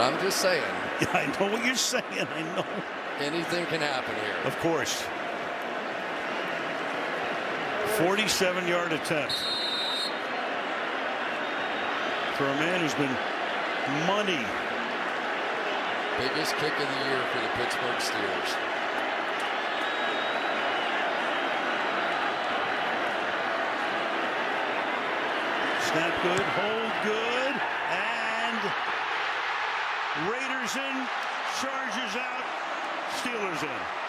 I'm just saying. Yeah, I know what you're saying. I know. Anything can happen here. Of course. 47-yard attempt for a man who's been money. Biggest kick of the year for the Pittsburgh Steelers. Snap good, hold good, and Raiders in, Chargers out, Steelers in.